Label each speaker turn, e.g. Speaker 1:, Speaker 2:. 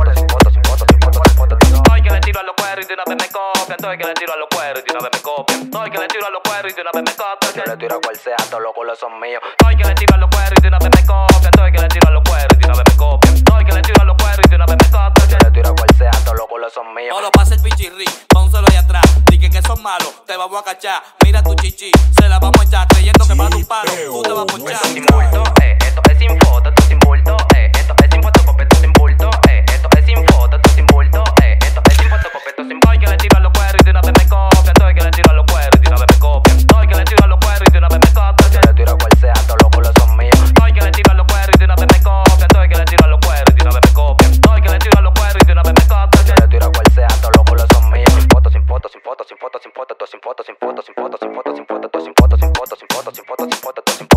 Speaker 1: foto, sin foto, sin foto, sin foto, sin foto.
Speaker 2: Estoy que le tiro a los cueros y de una vez me copian. Estoy que le tiro a los cueros y de una vez me copian. Estoy que le tiro a los cueros y de una vez me copian.
Speaker 1: Yo le tiro a cual sea, todos los culos son míos.
Speaker 2: Estoy que le tiro a los cueros y de una vez me copian. Estoy que le tiro a los cueros y de una vez me copian. Estoy que le tiro a los cueros y de una vez me copian.
Speaker 1: Yo le tiro a cual sea, todos los culos son míos.
Speaker 2: Solo pasa el pichirri, pónselo ahí atrás. Dije que son malos, te vamos a cachar. Mira tu chichi, se la vamos a echar. Creyendo que para un palo, tú te vas a ponchar.
Speaker 1: Esto sin bulto, esto es sin foto, esto sin bulto, esto es sin fotocopia, esto sin bulto, esto es sin foto, esto sin bulto, esto es sin fotocopia, esto sin bulto.
Speaker 2: Estoy que le tiro a los cueros y de una vez me copian. Estoy que le tiro a los cueros y de una vez me copian. Estoy que le tiro a los cueros y de una vez me copian.
Speaker 1: Yo le tiro a cual sea, todos los culos son míos.
Speaker 2: Estoy que le tiro a los cueros y de una vez me copian. Estoy que le tiro a los cueros y de una vez me copian. Estoy que le tiro a los cueros y de una vez me copian.
Speaker 1: Yo le tiro a cual sea, todos los culos son míos. Sin foto, sin foto, sin foto, sin foto, sin foto, todo sin foto, sin foto, sin foto, sin foto, sin foto, todo sin foto, sin foto, sin foto, sin foto, sin foto, todo sin